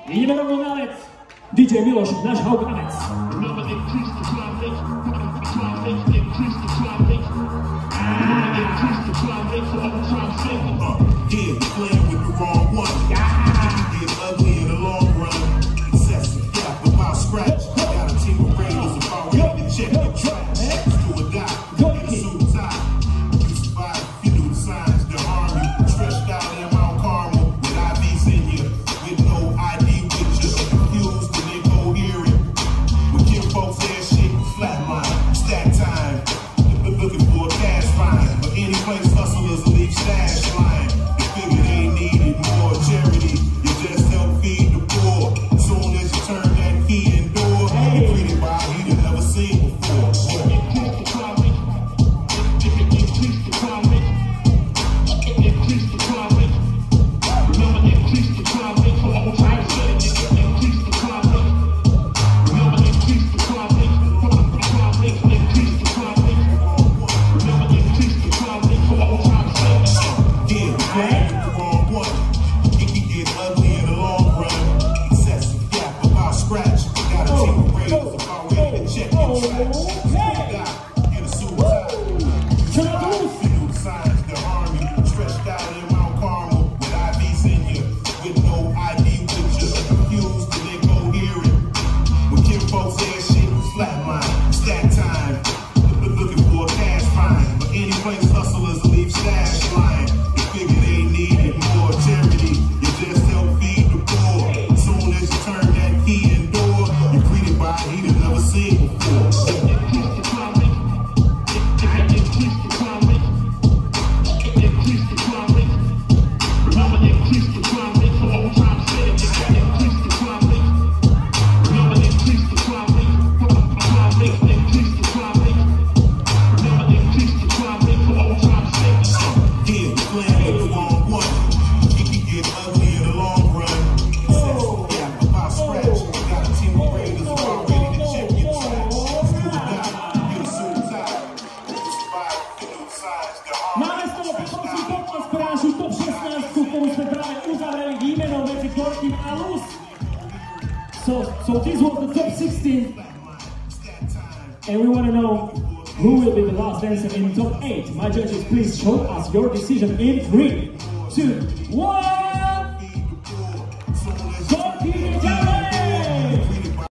Ideme rovno na led. DJ Miloš, náš Haugranec. Yeah, playing with the wrong one. Get ugly in the long run. Excessive gap without scratch. Got a team of raiders about ready to check your trash. Do or die, get a suit and tie. You survive if you do the signs to harm you. Stretched out in Mount Carmel with IVs in you. With no ID with you. Confused and incoherent. When kid folks ass shit, flatline. Stack time. Looking for a cash fine. But any place hustlers leave stash line. They figure they needed more charity. You just help feed the poor. Soon as you turn that key and door, you're greeted by a heat you never seen before. So this was the top 16, and we want to know who will be the last dancer in top 8. My judges, please show us your decision in 3, 2, 1.